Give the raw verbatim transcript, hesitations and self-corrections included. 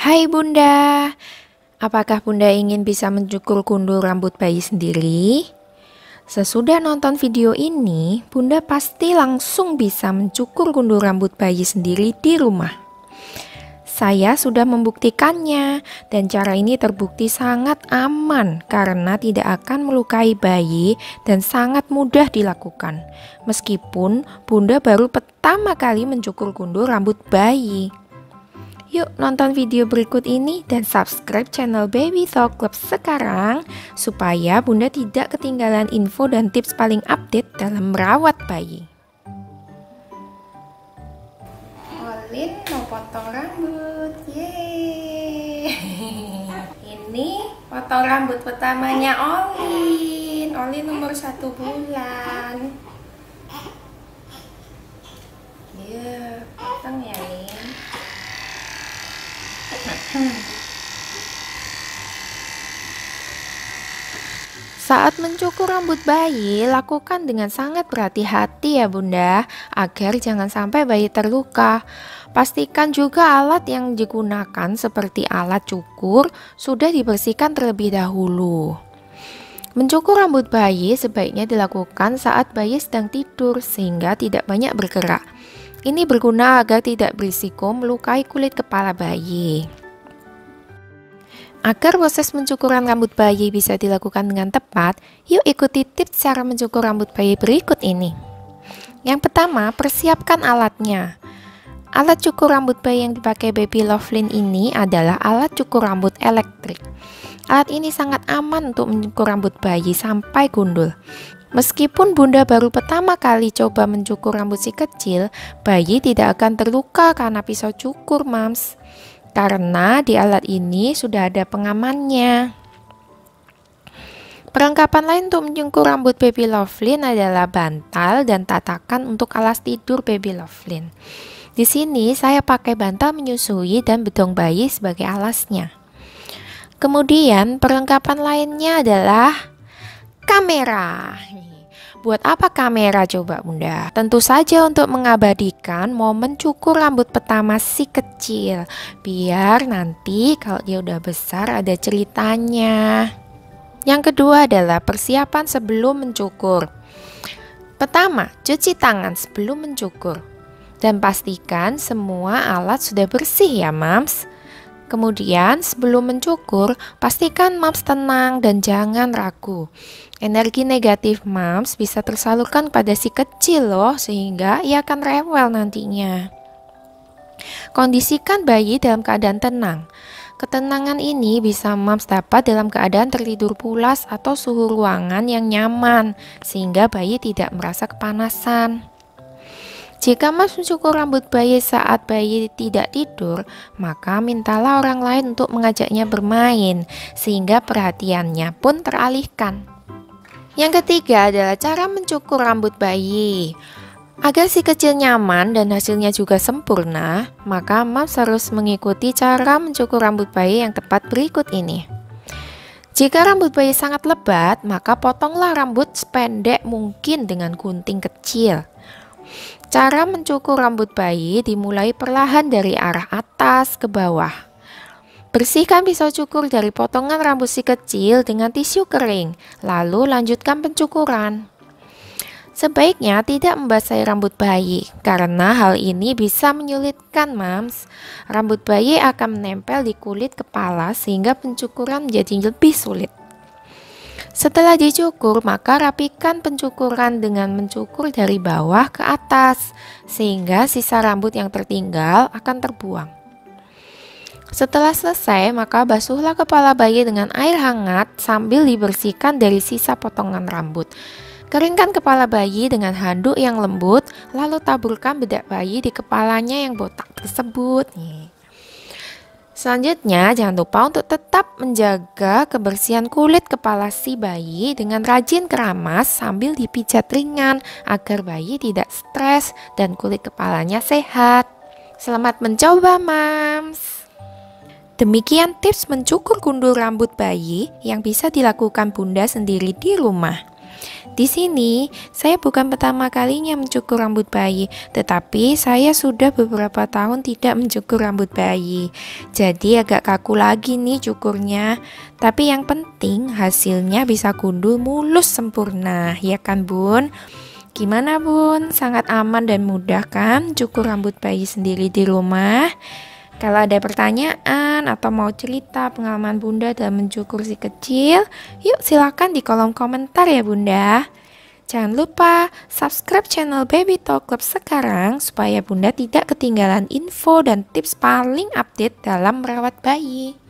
Hai Bunda, apakah Bunda ingin bisa mencukur gundul rambut bayi sendiri? Sesudah nonton video ini, Bunda pasti langsung bisa mencukur gundul rambut bayi sendiri di rumah. Saya sudah membuktikannya, dan cara ini terbukti sangat aman karena tidak akan melukai bayi dan sangat mudah dilakukan. Meskipun Bunda baru pertama kali mencukur gundul rambut bayi. Yuk nonton video berikut ini dan subscribe channel Baby Talk Club sekarang supaya Bunda tidak ketinggalan info dan tips paling update dalam merawat bayi. Olin mau potong rambut, yeay. Ini potong rambut pertamanya Olin. Olin umur satu bulan. Iya, potong ya Lin. Saat mencukur rambut bayi, lakukan dengan sangat berhati-hati ya Bunda, agar jangan sampai bayi terluka. Pastikan juga alat yang digunakan seperti alat cukur sudah dibersihkan terlebih dahulu. Mencukur rambut bayi sebaiknya dilakukan saat bayi sedang tidur sehingga tidak banyak bergerak. Ini berguna agar tidak berisiko melukai kulit kepala bayi. Agar proses pencukuran rambut bayi bisa dilakukan dengan tepat, yuk ikuti tips cara mencukur rambut bayi berikut ini. Yang pertama, persiapkan alatnya. Alat cukur rambut bayi yang dipakai Baby Lovelin ini adalah alat cukur rambut elektrik. Alat ini sangat aman untuk mencukur rambut bayi sampai gundul. Meskipun Bunda baru pertama kali coba mencukur rambut si kecil, bayi tidak akan terluka karena pisau cukur, Mams. Karena di alat ini sudah ada pengamannya. Perlengkapan lain untuk mencukur rambut Baby Lovelin adalah bantal dan tatakan untuk alas tidur Baby Lovelin. Di sini saya pakai bantal menyusui dan bedong bayi sebagai alasnya. Kemudian perlengkapan lainnya adalah kamera. Buat apa kamera coba Bunda? Tentu saja untuk mengabadikan momen cukur rambut pertama si kecil. Biar nanti kalau dia udah besar ada ceritanya. Yang kedua adalah persiapan sebelum mencukur. Pertama, cuci tangan sebelum mencukur. Dan pastikan semua alat sudah bersih ya Mams. Kemudian sebelum mencukur, pastikan Mams tenang dan jangan ragu. Energi negatif Mams bisa tersalurkan pada si kecil loh, sehingga ia akan rewel nantinya. Kondisikan bayi dalam keadaan tenang. Ketenangan ini bisa Mams dapat dalam keadaan tertidur pulas atau suhu ruangan yang nyaman, sehingga bayi tidak merasa kepanasan. Jika Mams mencukur rambut bayi saat bayi tidak tidur, maka mintalah orang lain untuk mengajaknya bermain, sehingga perhatiannya pun teralihkan. Yang ketiga adalah cara mencukur rambut bayi. Agar si kecil nyaman dan hasilnya juga sempurna, maka Mams harus mengikuti cara mencukur rambut bayi yang tepat berikut ini. Jika rambut bayi sangat lebat, maka potonglah rambut sependek mungkin dengan gunting kecil. Cara mencukur rambut bayi dimulai perlahan dari arah atas ke bawah. Bersihkan pisau cukur dari potongan rambut si kecil dengan tisu kering, lalu lanjutkan pencukuran. Sebaiknya tidak membasahi rambut bayi, karena hal ini bisa menyulitkan Mams. Rambut bayi akan menempel di kulit kepala sehingga pencukuran menjadi lebih sulit. Setelah dicukur, maka rapikan pencukuran dengan mencukur dari bawah ke atas, sehingga sisa rambut yang tertinggal akan terbuang. Setelah selesai, maka basuhlah kepala bayi dengan air hangat sambil dibersihkan dari sisa potongan rambut. Keringkan kepala bayi dengan handuk yang lembut, lalu taburkan bedak bayi di kepalanya yang botak tersebut. Selanjutnya, jangan lupa untuk tetap menjaga kebersihan kulit kepala si bayi dengan rajin keramas sambil dipijat ringan agar bayi tidak stres dan kulit kepalanya sehat. Selamat mencoba, Mams! Demikian tips mencukur gundul rambut bayi yang bisa dilakukan Bunda sendiri di rumah. Di sini, saya bukan pertama kalinya mencukur rambut bayi, tetapi saya sudah beberapa tahun tidak mencukur rambut bayi. Jadi agak kaku lagi nih cukurnya. Tapi yang penting hasilnya bisa gundul mulus sempurna, ya kan Bun? Gimana Bun? Sangat aman dan mudah kan cukur rambut bayi sendiri di rumah? Kalau ada pertanyaan atau mau cerita pengalaman Bunda dalam mencukur si kecil, yuk silakan di kolom komentar ya Bunda. Jangan lupa subscribe channel Baby Talk Club sekarang supaya Bunda tidak ketinggalan info dan tips paling update dalam merawat bayi.